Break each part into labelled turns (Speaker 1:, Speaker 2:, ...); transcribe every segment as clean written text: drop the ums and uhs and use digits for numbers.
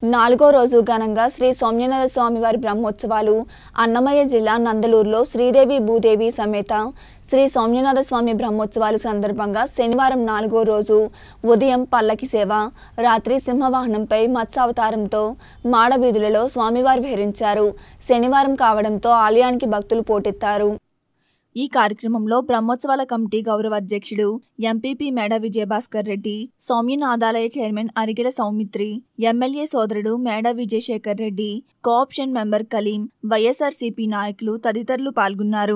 Speaker 1: నాలుగో రోజు ఘనంగా శ్రీ సోమనాథ స్వామివారి బ్రహ్మోత్సవాలు అన్నమయ్య జిల్లా నందలూరులో శ్రీదేవి భూదేవి సమేత శ్రీ సోమనాథ స్వామి బ్రహ్మోత్సవాలు సందర్భంగా శనివారం నాలుగో రోజు ఉదయం పల్లకి సేవ, రాత్రి సింహవాహనంపై మత్స్యావతారంతో మాడవీధులలో స్వామివారు విహరించారు. శనివారం కావడంతో ఆలయానికి భక్తులు పోటెత్తారు. ఈ కార్యక్రమంలో బ్రహ్మోత్సవాల కమిటీ గౌరవ అధ్యక్షుడు ఎంపీపీ మేడ విజయభాస్కర్ రెడ్డి, సౌమ్యనాథాలయ చైర్మన్ అరిగెల సౌమిత్రి, ఎమ్మెల్యే సోదరుడు మేడ విజయశేఖర్ రెడ్డి, కోఆప్షన్ మెంబర్ కలీం, వైఎస్ఆర్సీపీ నాయకులు తదితరులు పాల్గొన్నారు.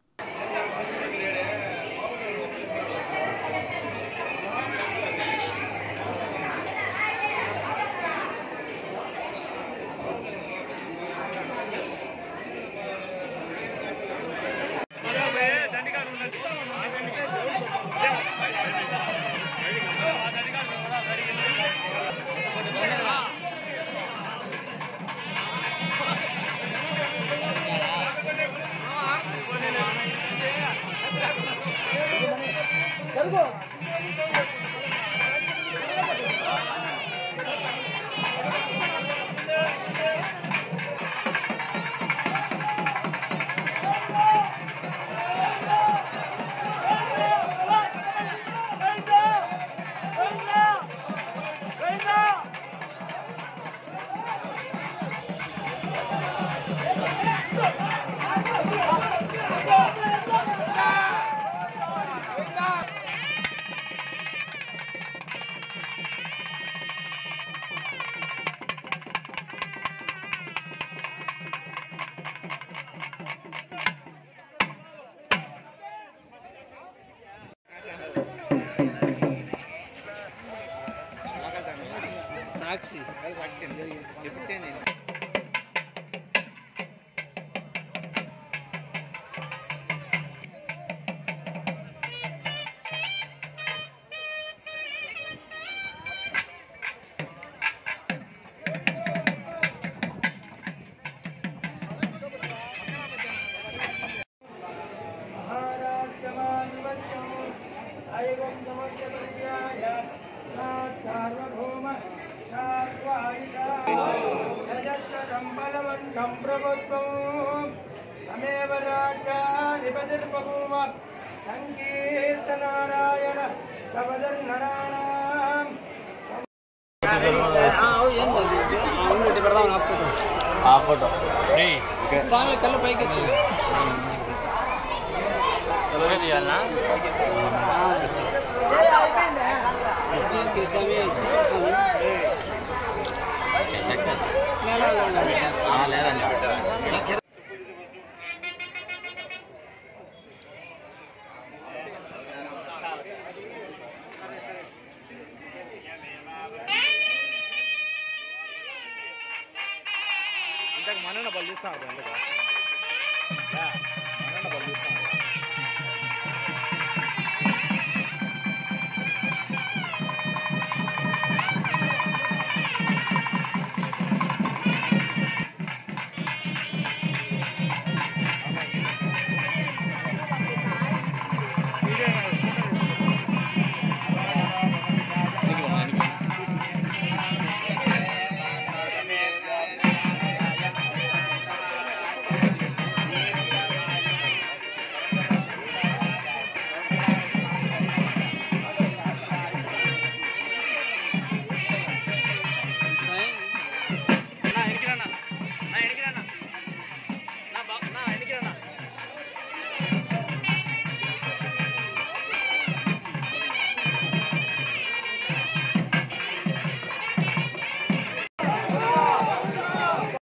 Speaker 2: సాక్షి
Speaker 3: సంకీర్తనారాయణ శబదన్నరాణాం
Speaker 2: ఫోటో స్వామి కళ్ళు పైకి లేదండి.
Speaker 3: ఇంతకు మనన బలిస్తాడు అందుకు